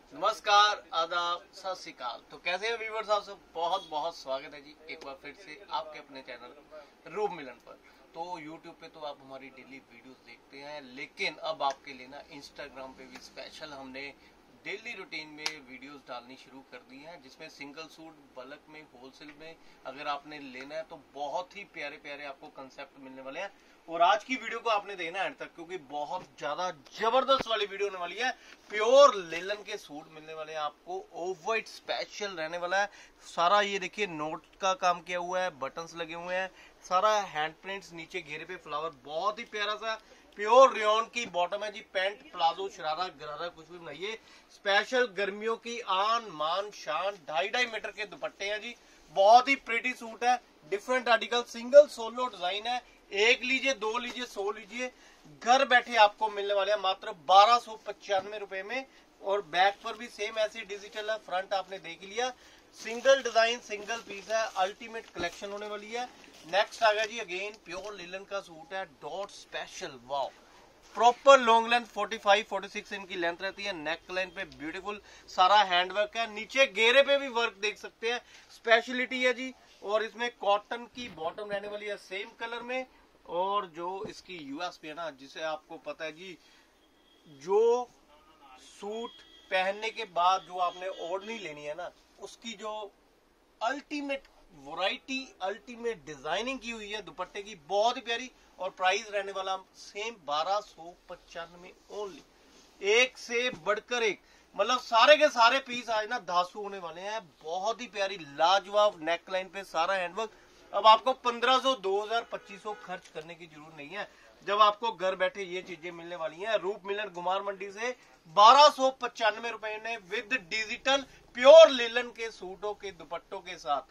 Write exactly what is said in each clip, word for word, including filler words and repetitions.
नमस्कार, आदाब, सत श्री अकाल। तो कैसे हैं व्यूअर्स आप सब? बहुत बहुत स्वागत है जी एक बार फिर से आपके अपने चैनल रूप मिलन पर। तो यूट्यूब पे तो आप हमारी डेली वीडियोस देखते हैं, लेकिन अब आपके लिए ना इंस्टाग्राम पे भी स्पेशल हमने डेली रूटीन में वीडियोस डालनी शुरू कर दी हैं, जिसमें सिंगल सूट बल्क में, होलसेल में अगर आपने लेना है तो बहुत ही प्यारे प्यारे आपको कंसेप्ट मिलने वाले हैं। और आज की वीडियो को आपने देखना एंड तक, क्योंकि बहुत ज्यादा जबरदस्त वाली वीडियो होने वाली है। प्योर लेलन के सूट मिलने वाले हैं आपको, ऑफ वाइट स्पेशल रहने वाला है। सारा ये देखिए नोट का काम किया हुआ है, बटन्स लगे हुए हैं, सारा हैंड प्रिंट्स, नीचे घेरे पे फ्लावर, बहुत ही प्यारा सा प्योर रेयन की बॉटम है जी। पैंट, प्लाजो, शरारा, गरारा कुछ भी बनाइए। स्पेशल गर्मियों की आन मान शान, ढाई ढाई मीटर के दुपट्टे हैं जी। बहुत ही प्रिटी सूट है, different article, single solo design है। एक लीजिए, दो लीजिए, सौ लीजिए, घर बैठे आपको मिलने वाले हैं मात्र बारह सौ पचानवे रुपए में। और बैक पर भी सेम ऐसी डिजिटल है, फ्रंट आपने देख लिया। सिंगल डिजाइन, सिंगल पीस है, अल्टीमेट कलेक्शन होने वाली है। नेक्स्ट आ गया जी अगेन प्योर लिलन का सूट है, dot special. Wow, proper long length पैंतालीस छियालीस इनकी लेंथ रहती है। नेक लाइन पे ब्यूटीफुल सारा हैंडवर्क है, नीचे घेरे पे भी वर्क देख सकते हैं, स्पेशलिटी है जी। और इसमें कॉटन की बॉटम रहने वाली है सेम कलर में। और जो इसकी यूएसपी है ना, जिसे आपको पता है जी, जो सूट पहनने के बाद जो आपने ओढ़नी लेनी है ना, उसकी जो अल्टीमेट वैरायटी, अल्टीमेट डिजाइनिंग की हुई है दुपट्टे की, बहुत ही प्यारी। और प्राइस रहने वाला सेम बारह सौ पचानवे ओनली, एक से बढ़कर एक। मतलब सारे के सारे पीस आज ना धासु होने वाले हैं। बहुत ही प्यारी लाजवाब नेक लाइन पे सारा हैंडवर्क। अब आपको पंद्रह सौ, दो हजार, पच्चीस सौ खर्च करने की जरूरत नहीं है, जब आपको घर बैठे ये चीजें मिलने वाली हैं। रूप मिलन गुमार मंडी से बारह सौ पचानवे रुपए में विद डिजिटल प्योर लिलन के सूटों के दुपट्टों के साथ।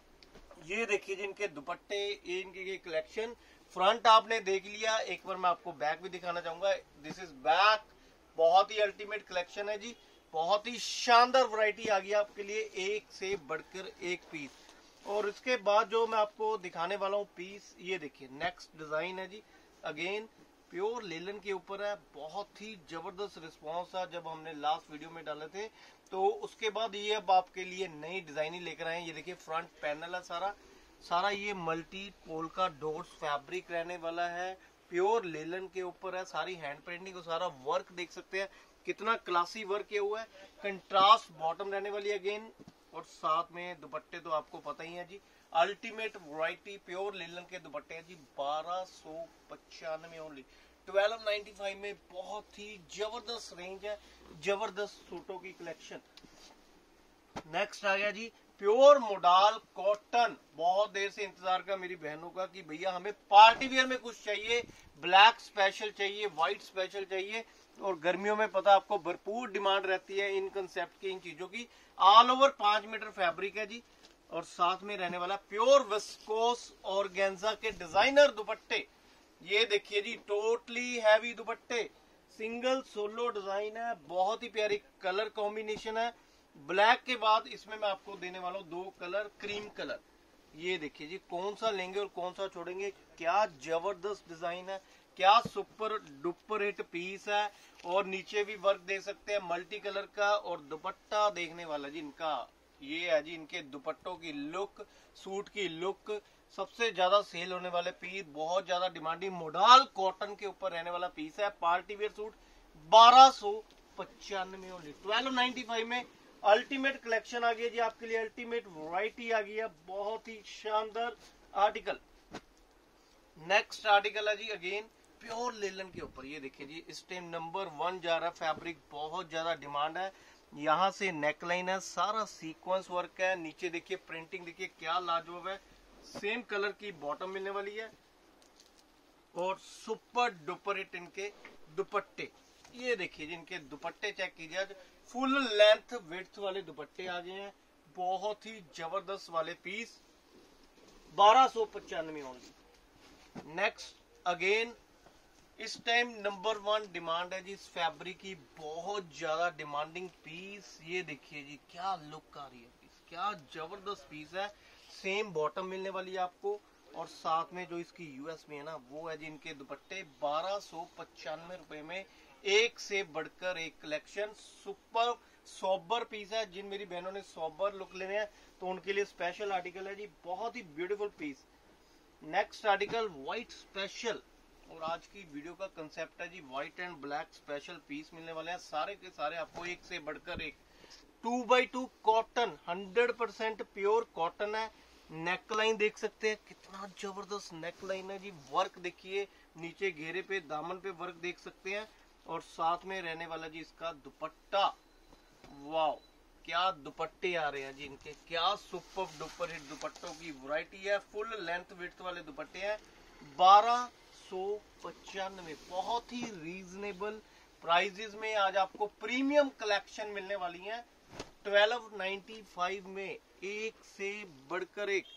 ये देखिए जिनके दुपट्टे, इनकी कलेक्शन। फ्रंट आपने देख लिया, एक बार मैं आपको बैक भी दिखाना चाहूंगा। दिस इज बैक, बहुत ही अल्टीमेट कलेक्शन है जी। बहुत ही शानदार वैरायटी आ गई आपके लिए, एक से बढ़कर एक पीस। और इसके बाद जो मैं आपको दिखाने वाला हूँ पीस, ये देखिए नेक्स्ट डिजाइन है जी। अगेन प्योर लेलन के ऊपर है, बहुत ही जबरदस्त रिस्पांस था जब हमने लास्ट वीडियो में डाले थे। तो उसके बाद ये अब आपके लिए नई डिजाइन ही लेकर आए। ये देखिए फ्रंट पैनल है सारा सारा, ये मल्टी पोल्का डॉट्स फैब्रिक रहने वाला है, प्योर लेलन के ऊपर है। सारी हैंड प्रिंटिंग और सारा वर्क देख सकते हैं, कितना क्लासी वर्क किया हुआ है। कंट्रास्ट बॉटम रहने वाली है अगेन। और साथ में दुपट्टे तो आपको पता ही है जी, अल्टीमेट वैरायटी प्योर लेलन के दुपट्टे हैं जी। बारह सौ पचानवे ओनली, ट्वेल्व नाइन्टी फाइव में। बहुत ही जबरदस्त रेंज है, जबरदस्त सूटों की कलेक्शन। नेक्स्ट आ गया जी प्योर मोडाल कॉटन। बहुत देर से इंतजार का मेरी बहनों का कि भैया हमें पार्टी वियर में कुछ चाहिए, ब्लैक स्पेशल चाहिए, व्हाइट स्पेशल चाहिए। और गर्मियों में पता आपको भरपूर डिमांड रहती है इन कंसेप्ट की, इन चीजों की। ऑल ओवर पांच मीटर फैब्रिक है जी। और साथ में रहने वाला प्योर विस्कोस ऑर्गेन्जा के डिजाइनर दुपट्टे। ये देखिए जी, टोटली हैवी दुपट्टे, सिंगल सोलो डिजाइन है, बहुत ही प्यारी कलर कॉम्बिनेशन है। ब्लैक के बाद इसमें मैं आपको देने वाला हूँ दो कलर, क्रीम कलर। ये देखिए जी, कौन सा लेंगे और कौन सा छोड़ेंगे। क्या जबरदस्त डिजाइन है, क्या सुपर डुपर हिट पीस है। और नीचे भी वर्क देख सकते हैं मल्टी कलर का। और दुपट्टा देखने वाला जी इनका ये है जी, इनके दुपट्टों की लुक, सूट की लुक। सबसे ज्यादा सेल होने वाले पीस, बहुत ज्यादा डिमांडिंग मोडाल कॉटन के ऊपर रहने वाला पीस है। पार्टी वेयर सूट बारह सौ पचानवे ओनली, ट्वेल्व नाइन्टी फाइव में। अल्टीमेट कलेक्शन आ गया जी आपके लिए, अल्टीमेट वैरायटी आ गई है, बहुत ही शानदार आर्टिकल। नेक्स्ट आर्टिकल है जी अगेन प्योर लेलन के ऊपर। ये देखिए जी, इस टाइम नंबर वन जा रहा है फैब्रिक, बहुत ज्यादा डिमांड है। यहाँ से नेकलाइन है, सारा सीक्वेंस वर्क है। नीचे देखिए प्रिंटिंग, देखिए क्या लाजवाब है। सेम कलर की बॉटम मिलने वाली है। और सुपर डुपर हिट इनके दुपट्टे। ये देखिए जिनके दुपट्टे चेक कीजिए, आज फुल लेंथ विड्थ वाले दुपट्टे आ गए हैं, बहुत ही जबरदस्त वाले पीस। बारह सौ पचानवे ओनली। नेक्स्ट अगेन इस टाइम नंबर वन डिमांड है जी इस फैब्रिक की, बहुत ज्यादा डिमांडिंग पीस। ये देखिए जी क्या लुक आ रही है पीस, क्या जबरदस्त पीस है। सेम बॉटम मिलने वाली है आपको। और साथ में जो इसकी यूएसपी है ना, वो है जी इनके दुपट्टे। बारह सौ पचानवे रुपए में एक से बढ़कर एक कलेक्शन, सुपर सोबर पीस है। जिन मेरी बहनों ने सोबर लुक लेने हैं तो उनके लिए स्पेशल आर्टिकल है जी, बहुत ही beautiful piece. Next article white special, और आज की वीडियो का कंसेप्ट है जी white and black special piece मिलने वाले हैं, सारे के सारे आपको एक से बढ़कर एक। Two by two cotton, hundred percent pure cotton है। नेकलाइन देख सकते हैं, कितना जबरदस्त नेकलाइन है जी। वर्क देखिए, नीचे घेरे पे दामन पे वर्क देख सकते हैं, और साथ में रहने वाला जी इसका दुपट्टा। वाओ, क्या दुपट्टे आ रहे हैं जी इनके, क्या सुपर डुपर हिट दुपट्टों की वैरायटी है। फुल लेंथ विड्थ वाले दुपट्टे हैं, बारह सौ पचानवे, बहुत ही रीजनेबल प्राइजेस में आज आपको प्रीमियम कलेक्शन मिलने वाली है। ट्वेल्व नाइन्टी फाइव में एक से बढ़कर एक।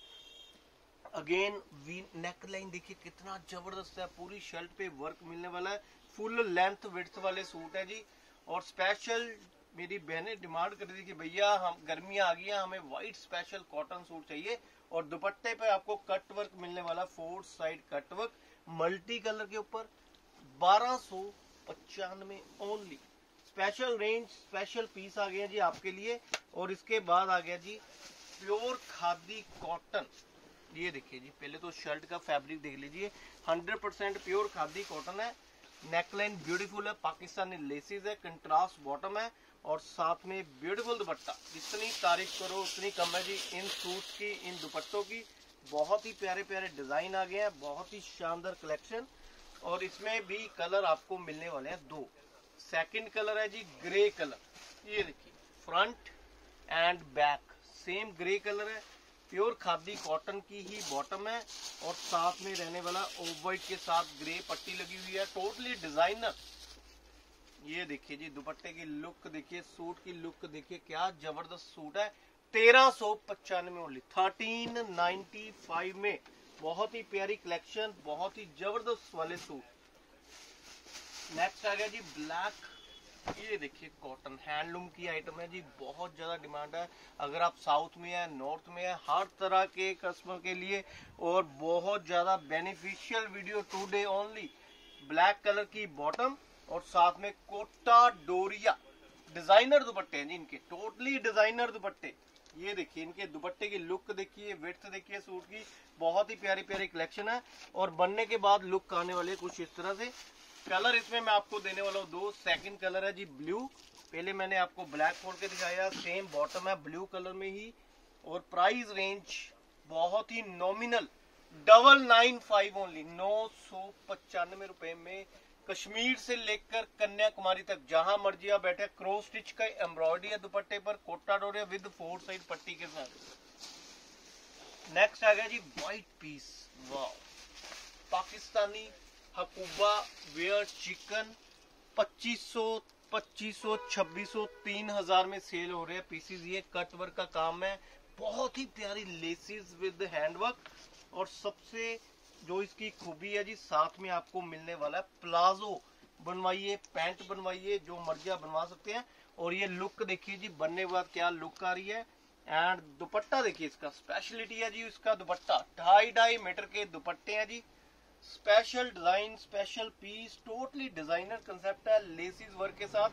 अगेन वी नेकलाइन देखिए कितना जबरदस्त है, पूरी शर्ट पे वर्क मिलने वाला है। फुल लेंथ विड्थ वाले सूट है जी। और स्पेशल मेरी बहनें डिमांड कर रही थी कि भैया हम गर्मियां आ गई हैं, हमें व्हाइट स्पेशल कॉटन सूट चाहिए, और दुपट्टे पे आपको कट वर्क मिलने वाला, four side cut work multi colour के ऊपर, बारह सौ पचानवे only. Special range, special piece आ गया जी आपके लिए। और इसके बाद आ गया जी प्योर खादी कॉटन। ये देखिए जी, पहले तो शर्ट का फैब्रिक देख लीजिए, hundred percent pure khadi cotton है। नेकलाइन ब्यूटीफुल है, पाकिस्तानी लेसेस है, कंट्रास्ट बॉटम है, और साथ में ब्यूटीफुल दुपट्टा। जितनी तारीफ करो उतनी कम है जी इन सूट की, इन दुपट्टों की। बहुत ही प्यारे प्यारे डिजाइन आ गए हैं, बहुत ही शानदार कलेक्शन। और इसमें भी कलर आपको मिलने वाले हैं दो। सेकंड कलर है जी ग्रे कलर, ये देखिए front and back same grey colour है। प्योर खादी कॉटन की ही बॉटम है, और साथ में रहने वाला ऑफ वाइट के साथ ग्रे पट्टी लगी हुई है, टोटली डिजाइनर। ये देखिए जी दुपट्टे की लुक देखिए, सूट की लुक देखिए, क्या जबरदस्त सूट है। तेरह सौ पचानवे ओनली, थर्टीन नाइन्टी फाइव में। बहुत ही प्यारी कलेक्शन, बहुत ही जबरदस्त वाले सूट। नेक्स्ट आ गया जी ब्लैक, ये देखिए कॉटन हैंडलूम की आइटम है जी, बहुत ज्यादा डिमांड है। अगर आप साउथ में है, नॉर्थ में है, हर तरह के कस्टमर के लिए, और बहुत ज्यादा beneficial video today only. Black colour की बॉटम, और साथ में कोटा डोरिया डिजाइनर दुपट्टे हैं जी इनके, टोटली डिजाइनर दुपट्टे। ये देखिए इनके दुपट्टे की लुक देखिए, विड्थ देखिए सूट की, बहुत ही प्यारी प्यारी कलेक्शन है। और बनने के बाद लुक आने वाले कुछ इस तरह से। कलर इसमें मैं आपको देने वाला हूँ दो। सेकंड कलर है जी ब्लू, पहले मैंने आपको ब्लैक खोल के दिखाया, सेम बॉटम है ब्लू कलर में ही। और प्राइस रेंज बहुत ही nominal, double nine five only, नौ सौ पचानवे रुपए में। कश्मीर से लेकर कन्याकुमारी तक जहां मर्जी आप बैठे, क्रॉस स्टिच का एम्ब्रॉयडरी है दुपट्टे पर, Kota Doria with four side पट्टी के साथ। नेक्स्ट आ गया जी व्हाइट पीस, वाह, पाकिस्तानी हकूबा वेयर चिकन, पच्चीस सौ पच्चीस सौ छब्बीस सौ तीन हजार में सेल हो रहे हैं पीसीज। ये कट वर्क का काम है, बहुत ही प्यारी लेसेस विद हैंडवर्क। और सबसे जो इसकी खूबी है जी, साथ में आपको मिलने वाला है प्लाजो बनवाइए, पैंट बनवाइए, जो मर्जी आप बनवा सकते हैं। और ये लुक देखिए जी, बनने के बाद क्या लुक आ रही है। एंड दुपट्टा देखिए, इसका स्पेशलिटी है जी, इसका दुपट्टा ढाई ढाई मीटर के दुपट्टे हैं जी। Special design, special piece, totally designer concept है, लेसिस वर्क के साथ।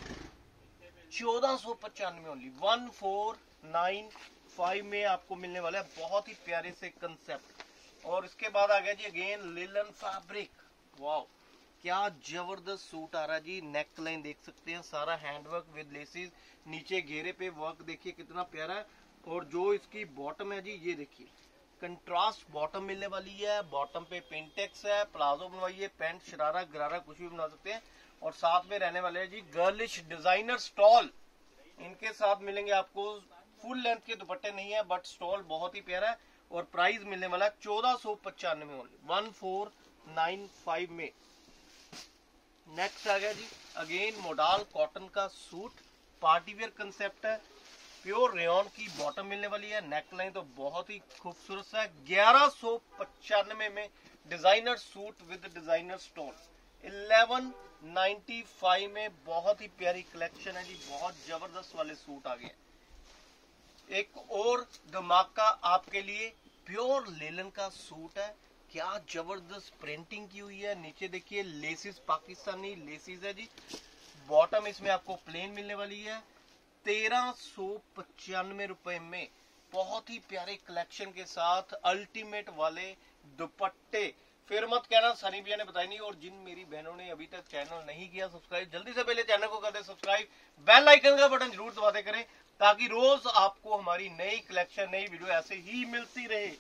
चौदह सौ पचानवे only, one four nine five में आपको मिलने वाला है, बहुत ही प्यारे से कंसेप्ट। और इसके बाद आ गया जी अगेन लिलन फैब्रिक, वाओ, क्या जबरदस्त सूट आ रहा है जी। नेक लाइन देख सकते हैं, सारा हैंडवर्क विद लेसिस, नीचे घेरे पे वर्क देखिए कितना प्यारा है। और जो इसकी बॉटम है जी, ये देखिए कंट्रास्ट बॉटम मिलने वाली है, बॉटम पे पिंटेक्स है। प्लाजो बनवाइए, पैंट शरारा गरारा कुछ भी बना सकते हैं। और साथ में रहने वाले हैं जी गर्लिश डिजाइनर स्टॉल, इनके साथ मिलेंगे आपको। फुल लेंथ के दुपट्टे नहीं है, बट स्टॉल बहुत ही प्यारा है। और प्राइस मिलने वाला चौदह सौ पचानवे only, one four nine five में। नेक्स्ट आ गया जी अगेन मोडाल कॉटन का सूट, पार्टीवेयर कंसेप्ट है, प्योर रेयन की बॉटम मिलने वाली है। नेकलाइन तो बहुत ही खूबसूरत है, ग्यारह सौ पचानवे में designer suit with designer stone, eleven ninety five में। बहुत ही प्यारी कलेक्शन है जी, बहुत जबरदस्त वाले सूट आ गए। एक और धमाका आपके लिए, प्योर लेलन का सूट है, क्या जबरदस्त प्रिंटिंग की हुई है। नीचे देखिए लेसिस पाकिस्तानी लेसिस है जी। बॉटम इसमें आपको प्लेन मिलने वाली है। तेरह सौ पचानवे रुपए में बहुत ही प्यारे कलेक्शन के साथ अल्टीमेट वाले दुपट्टे। फिर मत कहना सनी भैया ने बताई नहीं। और जिन मेरी बहनों ने अभी तक चैनल नहीं किया सब्सक्राइब, जल्दी से पहले चैनल को कर दे सब्सक्राइब, बेल आइकन का बटन जरूर दबाते करें ताकि रोज आपको हमारी नई कलेक्शन नई वीडियो ऐसे ही मिलती रहे।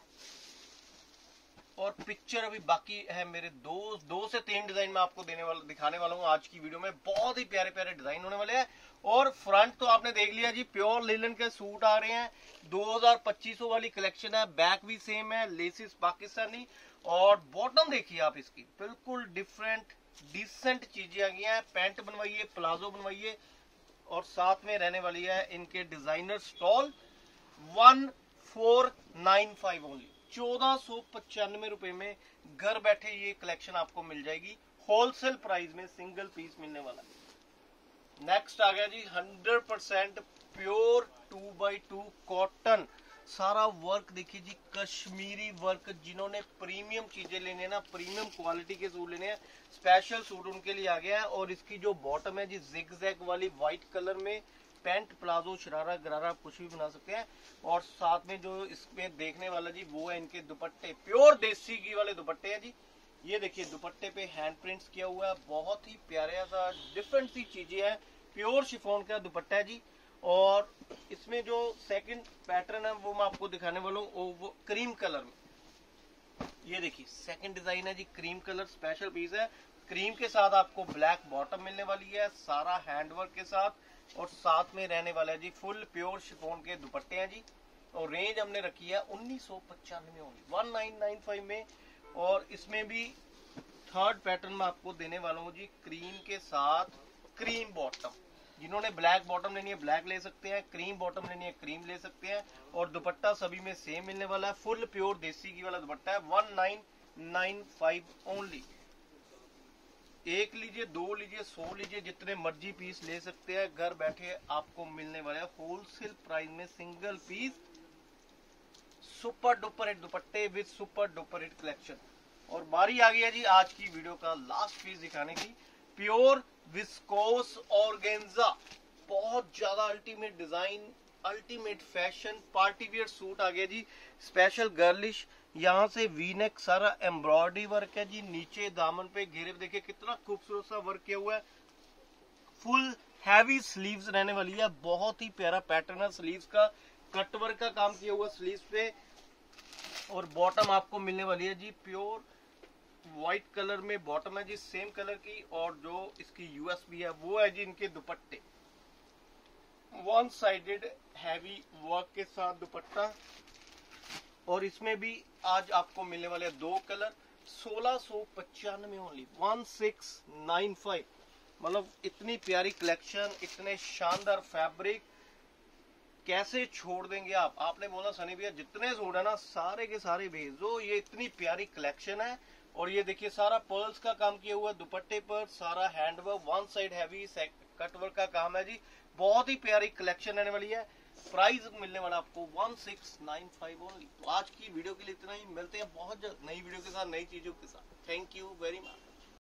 और पिक्चर अभी बाकी है मेरे दो दो से तीन डिजाइन में आपको देने वाला दिखाने वाला हूँ आज की वीडियो में। बहुत ही प्यारे प्यारे डिजाइन होने वाले हैं। और फ्रंट तो आपने देख लिया जी, प्योर लिनन के सूट आ रहे हैं। दो हजार पच्चीस वाली कलेक्शन है। बैक भी सेम है, लेसिस पाकिस्तानी। और बॉटम देखिए आप इसकी, बिल्कुल डिफरेंट डिसेंट चीजें आ गई हैं। पैंट बनवाइए, प्लाजो बनवाइए। और साथ में रहने वाली है इनके designer stole. One four nine five only, चौदह सौ पचानवे रुपए में घर बैठे ये कलेक्शन आपको मिल जाएगी। होलसेल प्राइस में सिंगल पीस मिलने वाला है। नेक्स्ट आ गया जी hundred percent pure two by two cotton. सारा वर्क देखिए जी, कश्मीरी वर्क। जिन्होंने प्रीमियम चीजें लेने हैं ना, प्रीमियम क्वालिटी के सूट लेने हैं, स्पेशल सूट उनके लिए आ गया है। और इसकी जो बॉटम है जी जिग-जैग वाली व्हाइट कलर में, पैंट प्लाजो शरारा गरारा कुछ भी बना सकते हैं। और साथ में जो इसमें देखने वाला जी वो है इनके दुपट्टे, प्योर देसी घी वाले दुपट्टे हैं जी। ये देखिए दुपट्टे पे हैंड प्रिंट्स किया हुआ है। बहुत ही प्यारे सा डिफरेंट सी चीजें हैं। प्योर शिफॉन का दुपट्टा है जी। और इसमें जो सेकंड पैटर्न है वो मैं आपको दिखाने वाला हूँ, वो क्रीम कलर में। ये देखिए सेकंड डिजाइन है जी, क्रीम कलर स्पेशल पीस है। क्रीम के साथ आपको ब्लैक बॉटम मिलने वाली है, सारा हैंडवर्क के साथ। और साथ में रहने वाला है जी फुल प्योर शिफॉन के दुपट्टे हैं जी। और रेंज हमने रखी है उन्नीस सौ पचानवे only, one nine nine five में। और इसमें भी थर्ड पैटर्न में आपको देने वाला हूँ जी, क्रीम के साथ क्रीम बॉटम। जिन्होंने ब्लैक बॉटम लेनी है ब्लैक ले सकते हैं, क्रीम बॉटम लेनी है क्रीम ले सकते हैं। और दुपट्टा सभी में सेम मिलने वाला है। फुल प्योर देसी घी वाला दुपट्टा है। One nine nine five only. एक लीजिए, दो लीजिए, सौ लीजिए, जितने मर्जी पीस ले सकते हैं। घर बैठे आपको मिलने वाला है होलसेल प्राइस में single piece super duper hit दुपट्टे with super duper hit collection. और बारी आ गई है जी आज की वीडियो का लास्ट पीस दिखाने की। प्योर विस्कोस ऑर्गेन्जा, बहुत ज्यादा ultimate design, ultimate fashion, party wear suit आ गया जी। स्पेशल गर्लिश, यहाँ से वी नेक सारा एम्ब्रॉयडरी वर्क है जी। नीचे दामन पे घेरे देखिए कितना खूबसूरत सा वर्क किया हुआ है। फुल हैवी स्लीव्स रहने वाली है। बहुत ही प्यारा पैटर्न है स्लीव्स का, कटवर्क का काम किया हुआ स्लीव्स पे। और बॉटम आपको मिलने वाली है जी प्योर व्हाइट कलर में बॉटम है जी, सेम कलर की। और जो इसकी यूएसपी है वो है जी इनके दुपट्टे, वन साइडेड हैवी वर्क के साथ दुपट्टा। और इसमें भी आज आपको मिलने वाले दो कलर, सोलह सौ पचानवे only, one six nine five. मतलब इतनी प्यारी कलेक्शन, इतने शानदार फैब्रिक, कैसे छोड़ देंगे आप। आपने बोला सनी भैया जितने सूट है ना सारे के सारे भेज दो। ये इतनी प्यारी कलेक्शन है। और ये देखिए सारा पर्ल्स का काम किया हुआ दुपट्टे पर, सारा handwork, one side heavy cutwork का काम है जी। बहुत ही प्यारी कलेक्शन रहने वाली है। प्राइस मिलने वाला आपको one six nine five only. तो आज की वीडियो के लिए इतना ही, मिलते हैं बहुत जल्द नई वीडियो के साथ, नई चीजों के साथ। Thank you very much.